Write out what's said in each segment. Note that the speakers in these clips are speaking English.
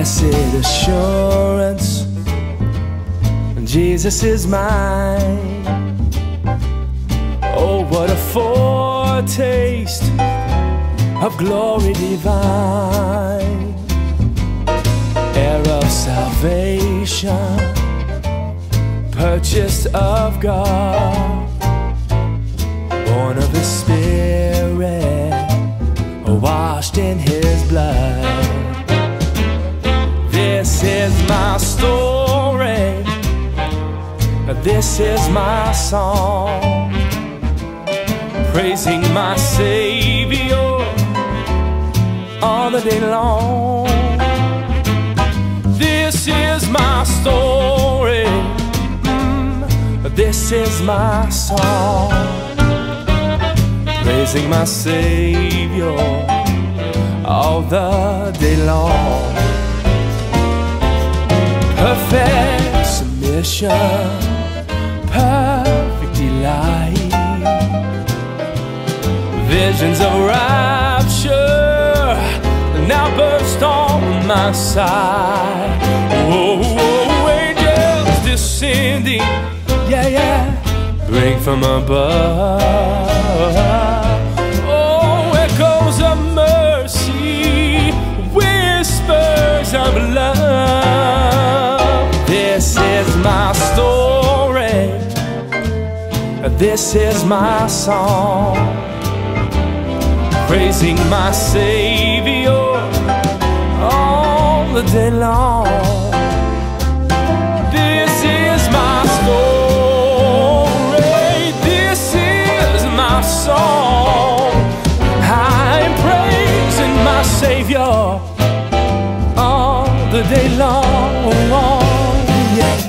Blessed assurance, Jesus is mine. Oh, what a foretaste of glory divine, heir of salvation, purchased of God, born of His Spirit, washed in His blood. This is my story, this is my song, praising my Savior all the day long. This is my story, this is my song, praising my Savior all the day long. Perfect submission, perfect delight, visions of rapture now burst on my side. Oh, angels descending, yeah, yeah, bring from above. Oh, echoes of mercy, whispers of love. This is my story, this is my song, praising my Savior all the day long. This is my story, this is my song. I'm praising my Savior all the day long. Yeah.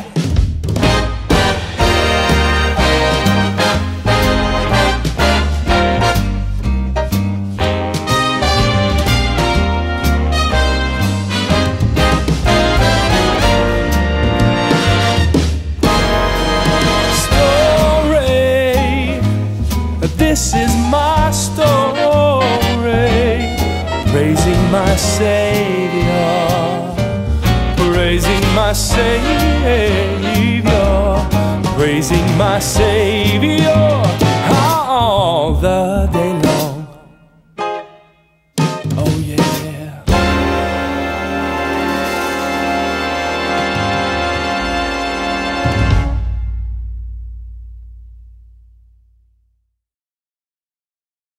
This is my story, praising my Savior, praising my Savior, praising my Savior